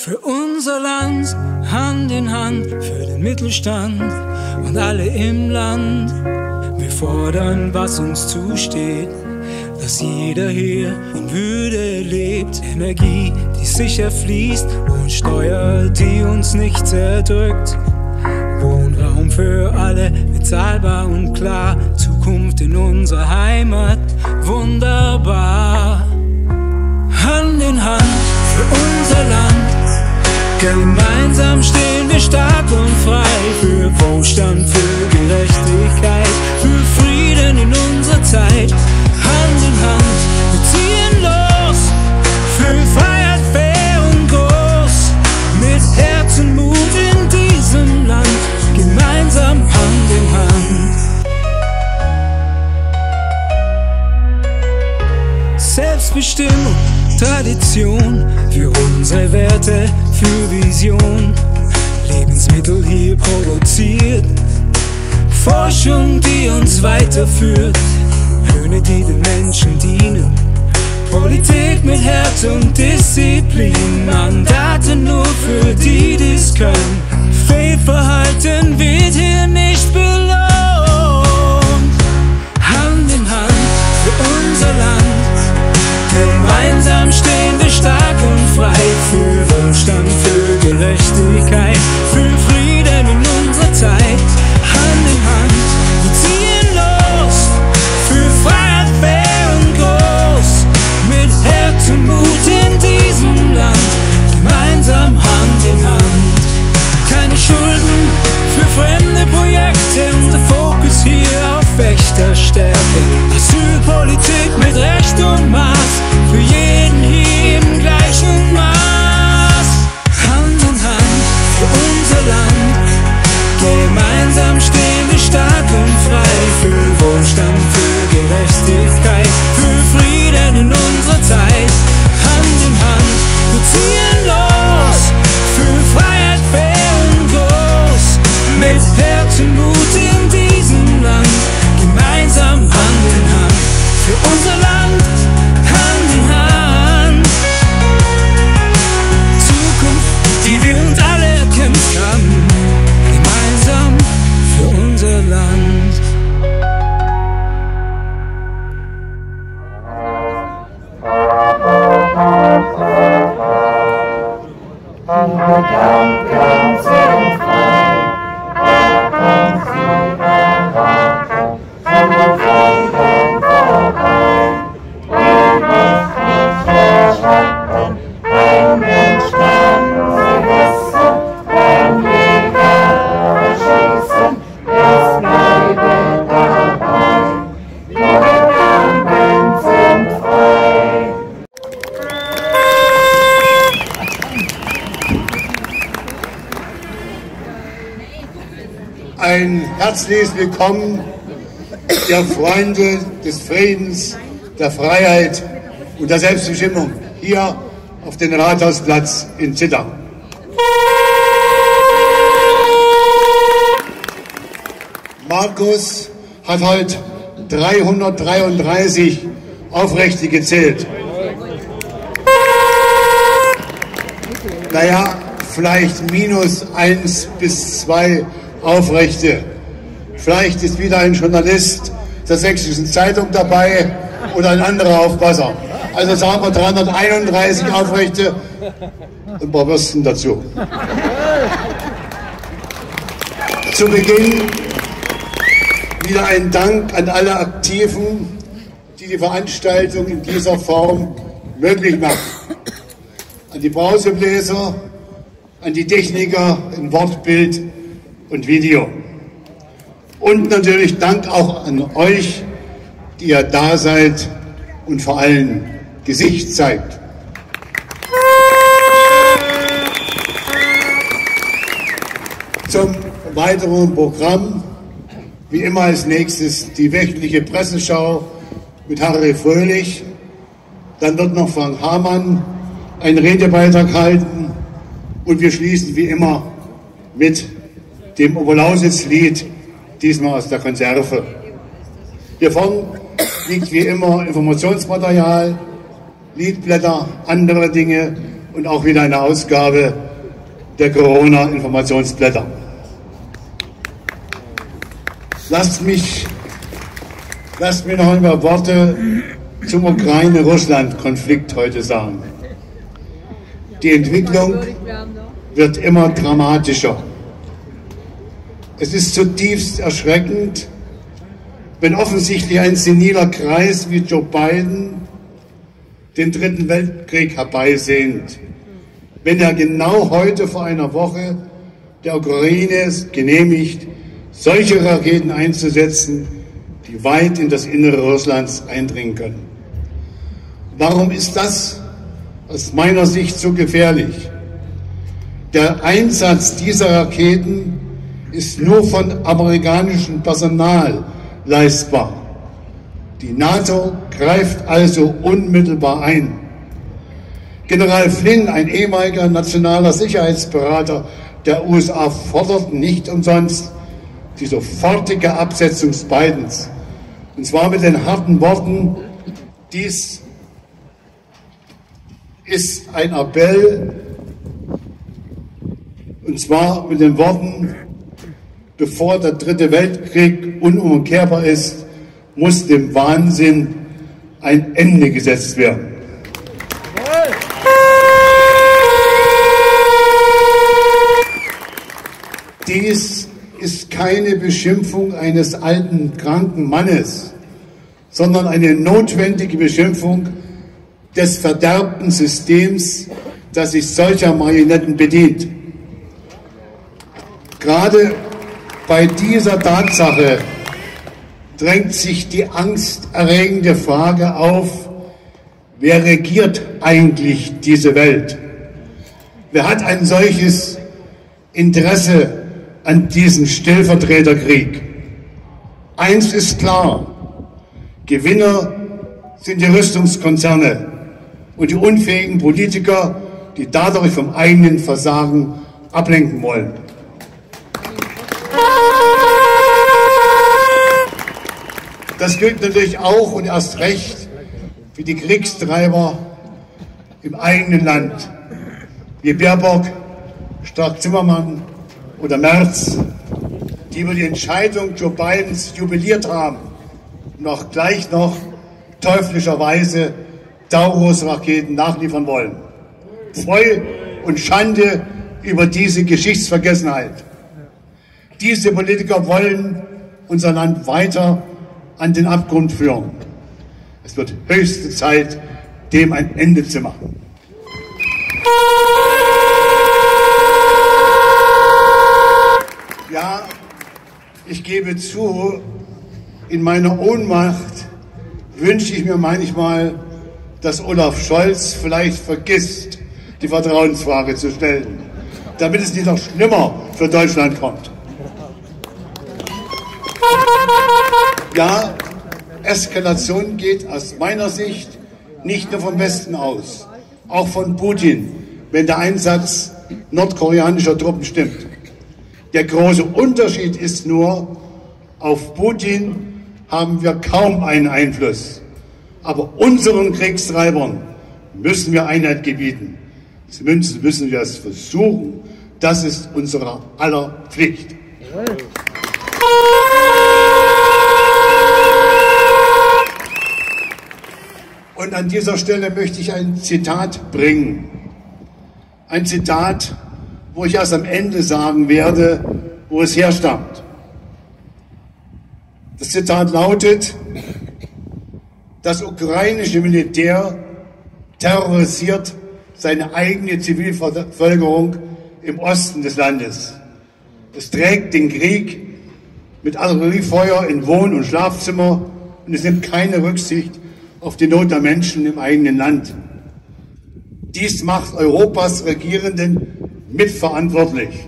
Für unser Land, Hand in Hand, für den Mittelstand und alle im Land. Wir fordern, was uns zusteht, dass jeder hier in Würde lebt. Energie, die sicher fließt und Steuer, die uns nicht zerdrückt. Wohnraum für alle, bezahlbar und klar. Zukunft in unserer Heimat, wunderbar. Hand in Hand für unser Land. Gemeinsam stehen wir stark und frei. Für Wohlstand, für Gerechtigkeit, für Frieden in unserer Zeit. Hand in Hand, wir ziehen los. Für Freiheit, fair und groß. Mit Herz und Mut in diesem Land. Gemeinsam Hand in Hand. Selbstbestimmung, Tradition, für unsere Werte, für Vision. Lebensmittel hier produziert, Forschung, die uns weiterführt. Löhne, die den Menschen dienen, Politik mit Herz und Disziplin. Mandate nur für die, die's können. Fehlverhalten wird hier nicht belohnt. Hand in Hand für unser Land. Gemeinsam stehen wir stark und frei. Für Wohlstand, für Gerechtigkeit, für Frieden in unserer Zeit. Hand in Hand, wir ziehen los. Für Freiheit, fair und groß. Mit Herz und Mut in diesem Land. Gemeinsam Hand in Hand. Keine Schulden für fremde Projekte. Unser Fokus hier auf Wächterstärke. Asylpolitik mit Recht und Maß. Für jeden hier im gleichen Maß. Hand in Hand für unser Land. Gemeinsam stehen wir stark und frei. Für Wohlstand, für Gerechtigkeit, für Frieden in unserer Zeit. Hand in Hand, wir ziehen los. Für Freiheit, fair und groß. Mit Herz und Mut in diesem Land. Gemeinsam Hand in Hand. Für unser Land, Hand in Hand. Zukunft, die wir uns alle erkämpft haben. Gemeinsam für unser Land. Ein herzliches Willkommen der Freunde des Friedens, der Freiheit und der Selbstbestimmung hier auf den Rathausplatz in Zittau. Markus hat heute 333 Aufrechte gezählt. Naja, vielleicht minus 1 bis 2 Aufrechte. Vielleicht ist wieder ein Journalist der Sächsischen Zeitung dabei oder ein anderer Aufpasser. Also sagen wir 331 Aufrechte und ein paar Würstchen dazu. Zu Beginn wieder ein Dank an alle Aktiven, die die Veranstaltung in dieser Form möglich machen. An die Brausebläser, an die Techniker in Wort, Bild und Video. Und natürlich Dank auch an euch, die ihr da seid und vor allem Gesicht zeigt. Zum weiteren Programm, wie immer als nächstes die wöchentliche Presseschau mit Harry Fröhlich. Dann wird noch Frank Hamann einen Redebeitrag halten und wir schließen wie immer mit dem Oberlausitz-Lied, diesmal aus der Konserve. Hier vorne liegt wie immer Informationsmaterial, Liedblätter, andere Dinge und auch wieder eine Ausgabe der Corona-Informationsblätter. Lasst mir noch ein paar Worte zum Ukraine-Russland-Konflikt heute sagen. Die Entwicklung wird immer dramatischer. Es ist zutiefst erschreckend, wenn offensichtlich ein seniler Kreis wie Joe Biden den Dritten Weltkrieg herbeisehnt, wenn er genau heute vor einer Woche der Ukraine genehmigt, solche Raketen einzusetzen, die weit in das Innere Russlands eindringen können. Warum ist das aus meiner Sicht so gefährlich? Der Einsatz dieser Raketen ist nur von amerikanischem Personal leistbar. Die NATO greift also unmittelbar ein. General Flynn, ein ehemaliger nationaler Sicherheitsberater der USA, fordert nicht umsonst die sofortige Absetzung Bidens. Und zwar mit den harten Worten: Dies ist ein Appell, und zwar mit den Worten: Bevor der Dritte Weltkrieg unumkehrbar ist, muss dem Wahnsinn ein Ende gesetzt werden. Dies ist keine Beschimpfung eines alten, kranken Mannes, sondern eine notwendige Beschimpfung des verderbten Systems, das sich solcher Marionetten bedient. Gerade bei dieser Tatsache drängt sich die angsterregende Frage auf: Wer regiert eigentlich diese Welt? Wer hat ein solches Interesse an diesem Stellvertreterkrieg? Eins ist klar: Gewinner sind die Rüstungskonzerne und die unfähigen Politiker, die dadurch vom eigenen Versagen ablenken wollen. Das gilt natürlich auch und erst recht für die Kriegstreiber im eigenen Land, wie Baerbock, Strack-Zimmermann oder Merz, die über die Entscheidung Joe Bidens jubiliert haben und auch gleich noch teuflischerweise Taurus-Raketen nachliefern wollen. Freude und Schande über diese Geschichtsvergessenheit. Diese Politiker wollen unser Land weiter an den Abgrund führen. Es wird höchste Zeit, dem ein Ende zu machen. Ja, ich gebe zu, in meiner Ohnmacht wünsche ich mir manchmal, dass Olaf Scholz vielleicht vergisst, die Vertrauensfrage zu stellen, damit es nicht noch schlimmer für Deutschland kommt. Ja, Eskalation geht aus meiner Sicht nicht nur vom Westen aus, auch von Putin, wenn der Einsatz nordkoreanischer Truppen stimmt. Der große Unterschied ist nur, auf Putin haben wir kaum einen Einfluss. Aber unseren Kriegstreibern müssen wir Einhalt gebieten. Zumindest müssen wir es versuchen. Das ist unsere aller Pflicht. Und an dieser Stelle möchte ich ein Zitat bringen. Ein Zitat, wo ich erst am Ende sagen werde, wo es herstammt. Das Zitat lautet: Das ukrainische Militär terrorisiert seine eigene Zivilbevölkerung im Osten des Landes. Es trägt den Krieg mit Artilleriefeuer in Wohn- und Schlafzimmer und es nimmt keine Rücksicht auf die Not der Menschen im eigenen Land. Dies macht Europas Regierenden mitverantwortlich.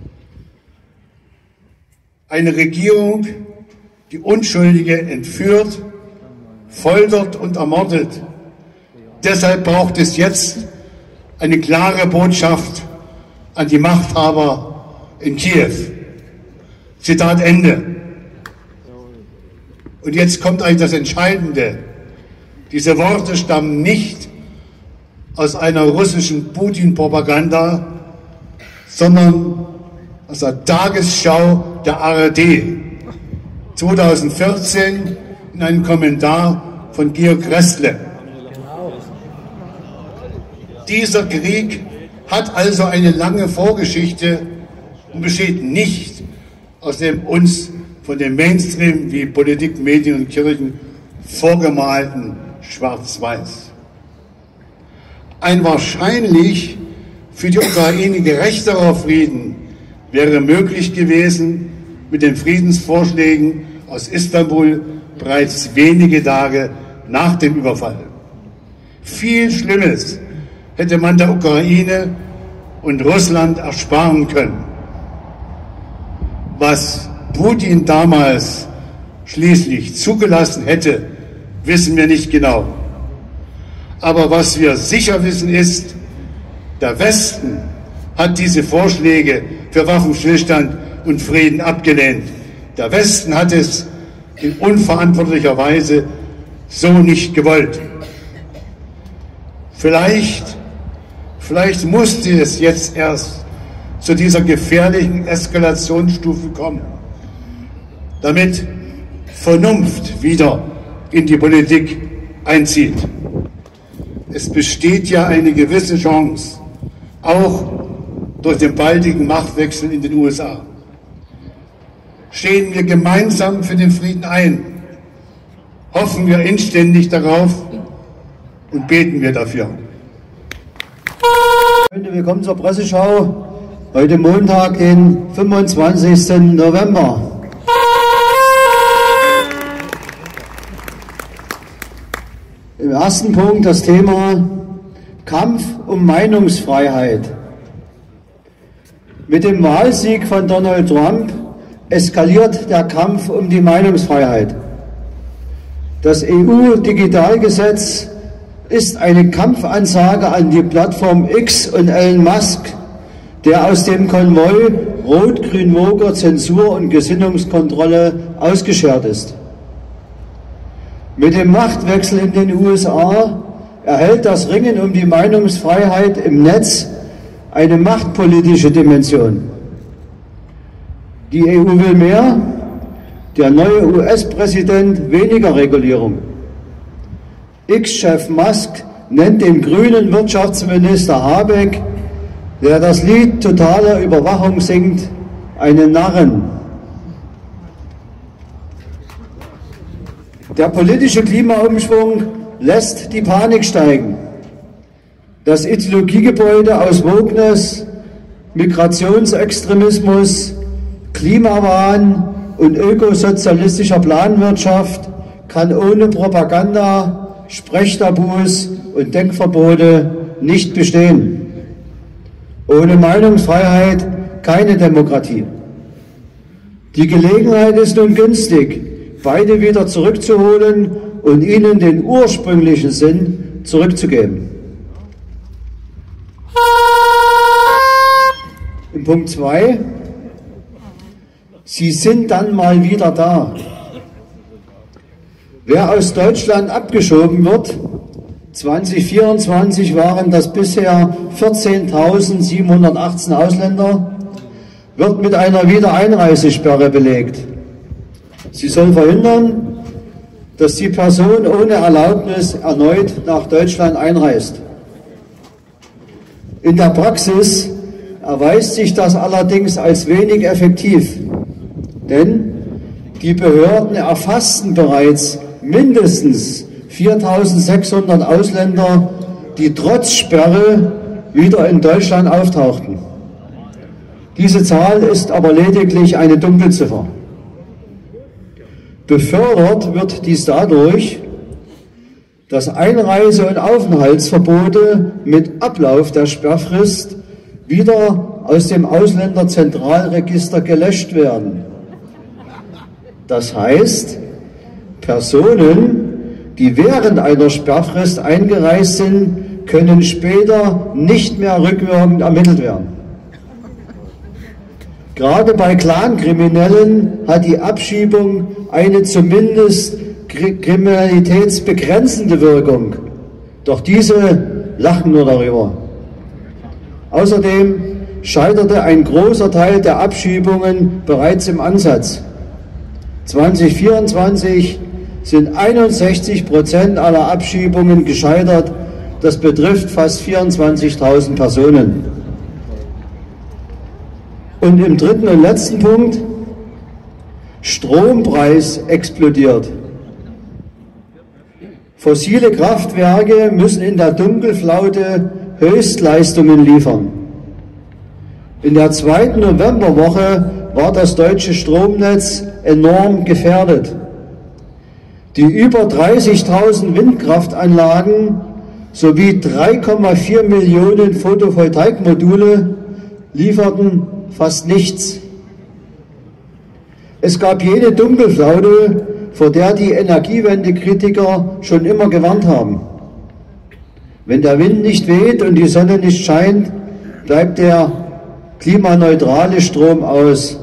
Eine Regierung, die Unschuldige entführt, foltert und ermordet. Deshalb braucht es jetzt eine klare Botschaft an die Machthaber in Kiew. Zitat Ende. Und jetzt kommt eigentlich das Entscheidende. Diese Worte stammen nicht aus einer russischen Putin-Propaganda, sondern aus der Tagesschau der ARD 2014 in einem Kommentar von Georg Restle. Dieser Krieg hat also eine lange Vorgeschichte und besteht nicht aus dem uns von dem Mainstream wie Politik, Medien und Kirchen vorgemalten Schwarz-Weiß. Ein wahrscheinlich für die Ukraine gerechterer Frieden wäre möglich gewesen mit den Friedensvorschlägen aus Istanbul bereits wenige Tage nach dem Überfall. Viel Schlimmes hätte man der Ukraine und Russland ersparen können. Was Putin damals schließlich zugelassen hätte, wissen wir nicht genau. Aber was wir sicher wissen ist, der Westen hat diese Vorschläge für Waffenstillstand und Frieden abgelehnt. Der Westen hat es in unverantwortlicher Weise so nicht gewollt. Vielleicht musste es jetzt erst zu dieser gefährlichen Eskalationsstufe kommen, damit Vernunft wieder in die Politik einzieht. Es besteht ja eine gewisse Chance, auch durch den baldigen Machtwechsel in den USA. Stehen wir gemeinsam für den Frieden ein, hoffen wir inständig darauf und beten wir dafür. Willkommen zur Presseschau, heute Montag, den 25. November. Im ersten Punkt das Thema Kampf um Meinungsfreiheit. Mit dem Wahlsieg von Donald Trump eskaliert der Kampf um die Meinungsfreiheit. Das EU-Digitalgesetz ist eine Kampfansage an die Plattform X und Elon Musk, der aus dem Konvoi Rot-Grün-Woger Zensur und Gesinnungskontrolle ausgeschert ist. Mit dem Machtwechsel in den USA erhält das Ringen um die Meinungsfreiheit im Netz eine machtpolitische Dimension. Die EU will mehr, der neue US-Präsident weniger Regulierung. X-Chef Musk nennt den grünen Wirtschaftsminister Habeck, der das Lied totaler Überwachung singt, einen Narren. Der politische Klimaumschwung lässt die Panik steigen. Das Ideologiegebäude aus Wokeness, Migrationsextremismus, Klimawahn und ökosozialistischer Planwirtschaft kann ohne Propaganda, Sprechtabus und Denkverbote nicht bestehen. Ohne Meinungsfreiheit keine Demokratie. Die Gelegenheit ist nun günstig, beide wieder zurückzuholen und ihnen den ursprünglichen Sinn zurückzugeben. In Punkt 2: Sie sind dann mal wieder da. Wer aus Deutschland abgeschoben wird, 2024 waren das bisher 14.718 Ausländer, wird mit einer Wiedereinreisesperre belegt. Sie soll verhindern, dass die Person ohne Erlaubnis erneut nach Deutschland einreist. In der Praxis erweist sich das allerdings als wenig effektiv, denn die Behörden erfassten bereits mindestens 4.600 Ausländer, die trotz Sperre wieder in Deutschland auftauchten. Diese Zahl ist aber lediglich eine Dunkelziffer. Befördert wird dies dadurch, dass Einreise- und Aufenthaltsverbote mit Ablauf der Sperrfrist wieder aus dem Ausländerzentralregister gelöscht werden. Das heißt, Personen, die während einer Sperrfrist eingereist sind, können später nicht mehr rückwirkend ermittelt werden. Gerade bei Clankriminellen hat die Abschiebung eine zumindest kriminalitätsbegrenzende Wirkung. Doch diese lachen nur darüber. Außerdem scheiterte ein großer Teil der Abschiebungen bereits im Ansatz. 2024 sind 61% aller Abschiebungen gescheitert. Das betrifft fast 24.000 Personen. Und im dritten und letzten Punkt: Strompreis explodiert. Fossile Kraftwerke müssen in der Dunkelflaute Höchstleistungen liefern. In der zweiten Novemberwoche war das deutsche Stromnetz enorm gefährdet. Die über 30.000 Windkraftanlagen sowie 3,4 Millionen Photovoltaikmodule lieferten fast nichts. Es gab jene Dunkelflaute, vor der die Energiewendekritiker schon immer gewarnt haben. Wenn der Wind nicht weht und die Sonne nicht scheint, bleibt der klimaneutrale Strom aus.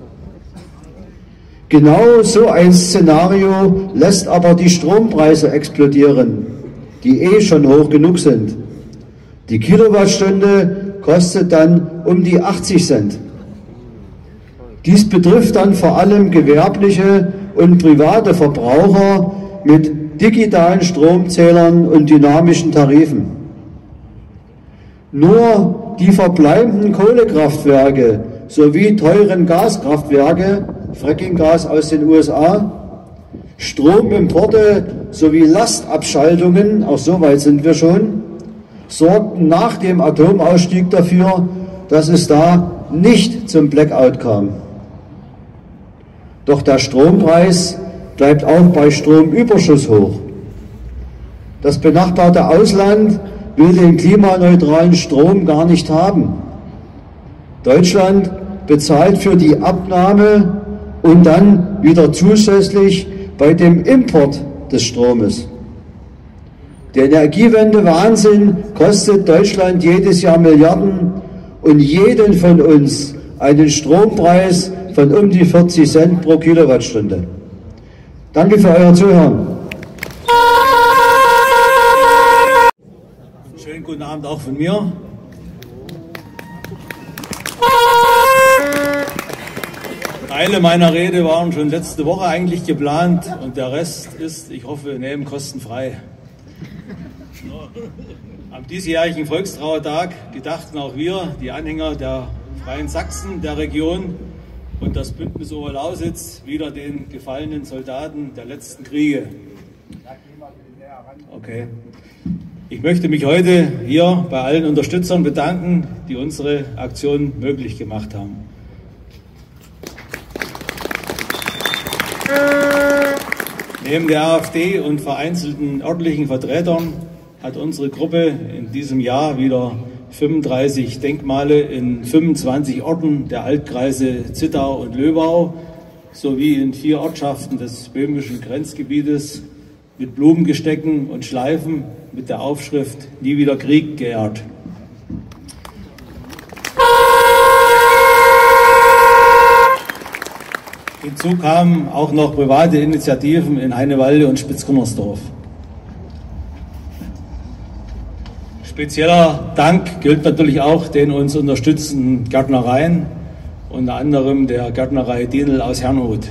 Genau so ein Szenario lässt aber die Strompreise explodieren, die eh schon hoch genug sind. Die Kilowattstunde kostet dann um die 80 Cent. Dies betrifft dann vor allem gewerbliche und private Verbraucher mit digitalen Stromzählern und dynamischen Tarifen. Nur die verbleibenden Kohlekraftwerke sowie teuren Gaskraftwerke, Frackinggas aus den USA, Stromimporte sowie Lastabschaltungen, auch so weit sind wir schon, sorgten nach dem Atomausstieg dafür, dass es da nicht zum Blackout kam. Doch der Strompreis bleibt auch bei Stromüberschuss hoch. Das benachbarte Ausland will den klimaneutralen Strom gar nicht haben. Deutschland bezahlt für die Abnahme und dann wieder zusätzlich bei dem Import des Stromes. Der Energiewende-Wahnsinn kostet Deutschland jedes Jahr Milliarden und jeden von uns einen Strompreis von um die 40 Cent pro Kilowattstunde. Danke für euer Zuhören. Schönen guten Abend auch von mir. Teile meiner Rede waren schon letzte Woche eigentlich geplant und der Rest ist, ich hoffe, nebenkostenfrei. Am diesjährigen Volkstrauertag gedachten auch wir, die Anhänger der Freien Sachsen, der Region und das Bündnis Oberlausitz, wieder den gefallenen Soldaten der letzten Kriege. Okay. Ich möchte mich heute hier bei allen Unterstützern bedanken, die unsere Aktion möglich gemacht haben. Neben der AfD und vereinzelten örtlichen Vertretern hat unsere Gruppe in diesem Jahr wieder 35 Denkmale in 25 Orten der Altkreise Zittau und Löbau sowie in 4 Ortschaften des böhmischen Grenzgebietes mit Blumengestecken und Schleifen mit der Aufschrift "Nie wieder Krieg" geehrt. Hinzu kamen auch noch private Initiativen in Heinewalde und Spitzgunnersdorf. Spezieller Dank gilt natürlich auch den uns unterstützenden Gärtnereien, unter anderem der Gärtnerei Dienel aus Herrnhut.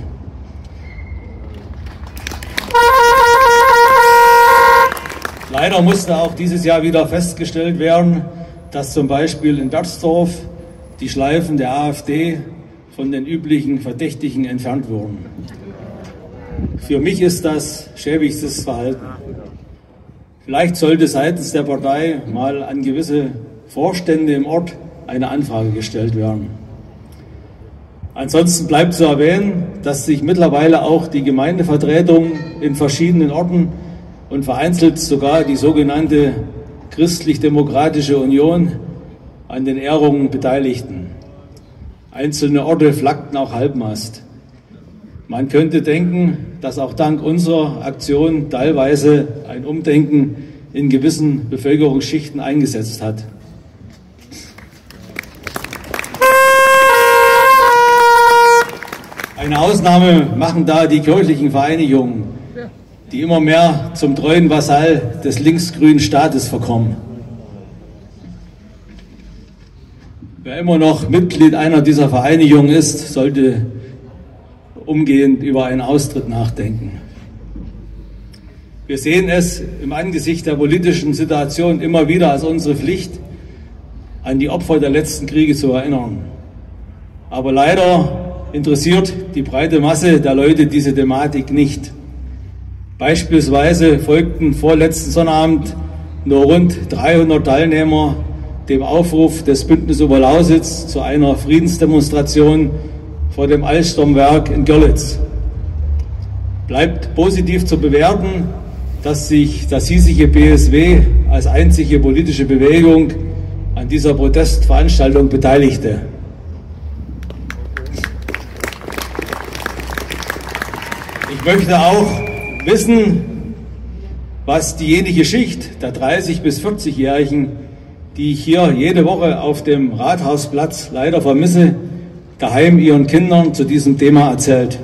Leider musste auch dieses Jahr wieder festgestellt werden, dass zum Beispiel in Berzdorf die Schleifen der AfD von den üblichen Verdächtigen entfernt wurden. Für mich ist das schäbigstes Verhalten. Vielleicht sollte seitens der Partei mal an gewisse Vorstände im Ort eine Anfrage gestellt werden. Ansonsten bleibt zu erwähnen, dass sich mittlerweile auch die Gemeindevertretungen in verschiedenen Orten und vereinzelt sogar die sogenannte Christlich-Demokratische Union an den Ehrungen beteiligten. Einzelne Orte flaggten auch Halbmast. Man könnte denken, dass auch dank unserer Aktion teilweise ein Umdenken in gewissen Bevölkerungsschichten eingesetzt hat. Eine Ausnahme machen da die kirchlichen Vereinigungen, die immer mehr zum treuen Vasall des linksgrünen Staates verkommen. Wer immer noch Mitglied einer dieser Vereinigungen ist, sollte umgehend über einen Austritt nachdenken. Wir sehen es im Angesicht der politischen Situation immer wieder als unsere Pflicht, an die Opfer der letzten Kriege zu erinnern. Aber leider interessiert die breite Masse der Leute diese Thematik nicht. Beispielsweise folgten vorletzten Sonnabend nur rund 300 Teilnehmer dem Aufruf des Bündnis Oberlausitz zu einer Friedensdemonstration vor dem Alstomwerk in Görlitz. Bleibt positiv zu bewerten, dass sich das hiesige BSW als einzige politische Bewegung an dieser Protestveranstaltung beteiligte. Ich möchte auch wissen, was diejenige Schicht der 30- bis 40-Jährigen, die ich hier jede Woche auf dem Rathausplatz leider vermisse, daheim ihren Kindern zu diesem Thema erzählt.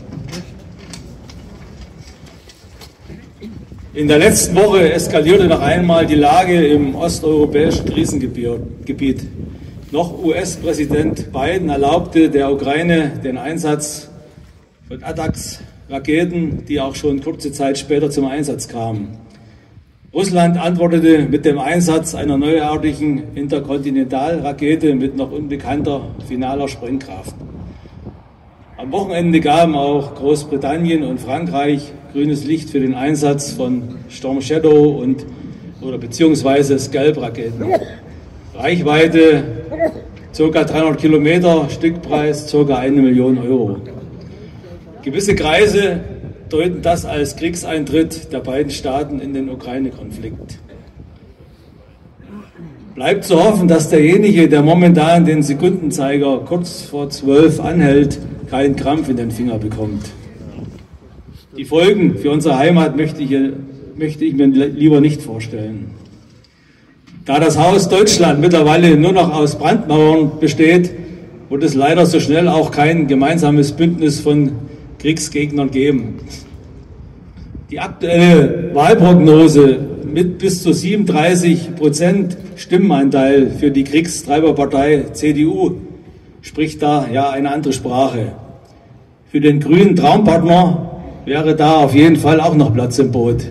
In der letzten Woche eskalierte noch einmal die Lage im osteuropäischen Krisengebiet. Noch US-Präsident Biden erlaubte der Ukraine den Einsatz von ATACMS-Raketen, die auch schon kurze Zeit später zum Einsatz kamen. Russland antwortete mit dem Einsatz einer neuartigen Interkontinentalrakete mit noch unbekannter finaler Sprengkraft. Am Wochenende gaben auch Großbritannien und Frankreich grünes Licht für den Einsatz von Storm Shadow beziehungsweise Scalp-Raketen. Reichweite ca. 300 Kilometer, Stückpreis ca. 1 Million Euro. Gewisse Kreise deuten das als Kriegseintritt der beiden Staaten in den Ukraine-Konflikt. Bleibt zu hoffen, dass derjenige, der momentan den Sekundenzeiger kurz vor 12 anhält, keinen Krampf in den Finger bekommt. Die Folgen für unsere Heimat möchte ich mir lieber nicht vorstellen. Da das Haus Deutschland mittlerweile nur noch aus Brandmauern besteht, wird es leider so schnell auch kein gemeinsames Bündnis von Kriegsgegnern geben. Die aktuelle Wahlprognose mit bis zu 37% Stimmenanteil für die Kriegstreiberpartei CDU spricht da ja eine andere Sprache. Für den grünen Traumpartner wäre da auf jeden Fall auch noch Platz im Boot.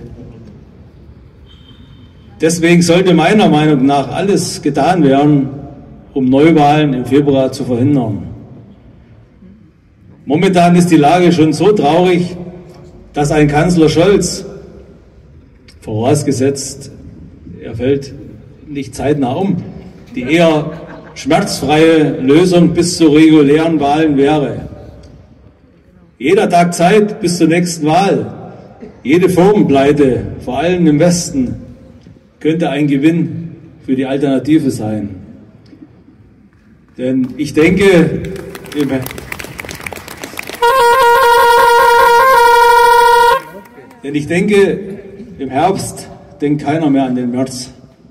Deswegen sollte meiner Meinung nach alles getan werden, um Neuwahlen im Februar zu verhindern. Momentan ist die Lage schon so traurig, dass ein Kanzler Scholz, vorausgesetzt, er fällt nicht zeitnah um, die eher schmerzfreie Lösung bis zu regulären Wahlen wäre. Jeder Tag Zeit bis zur nächsten Wahl, jede Firmenpleite, vor allem im Westen, könnte ein Gewinn für die Alternative sein. Denn ich denke, im Herbst denkt keiner mehr an den März.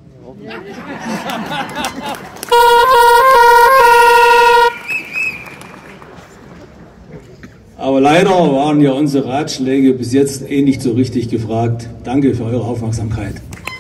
Aber leider waren ja unsere Ratschläge bis jetzt nicht so richtig gefragt. Danke für eure Aufmerksamkeit.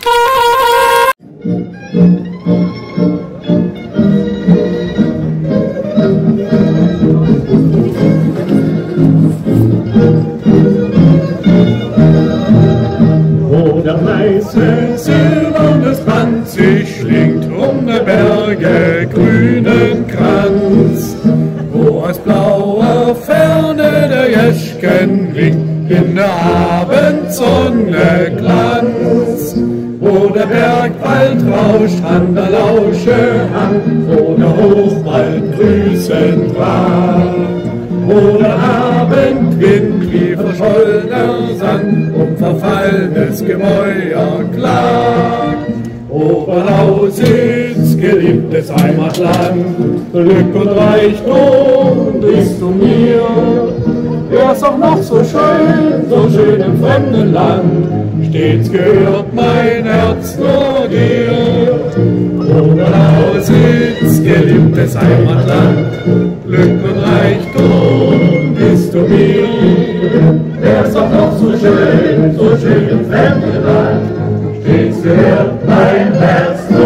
Wo der weiße silbernes Band sich schlingt der Berge grünen Kranz, wo aus blauer Ferne der Jeschken winkt in der Abendsonne Glanz, wo der Bergwald rauscht an der Lausche an, wo der Hochwald grüßend war, wo der Abendwind wie verschollener Sand verfallenes Gemäuer klagt. Oberlausitz, geliebtes Heimatland, Glück und Reichtum bist du mir. Wär's auch noch so schön im fremden Land, stets gehört mein Herz nur dir. Oberlausitz, geliebtes Heimatland, Glück und Reichtum bist du mir. Wär's auch noch so schön im fremden Land, stets gehört mein Herz nur dir.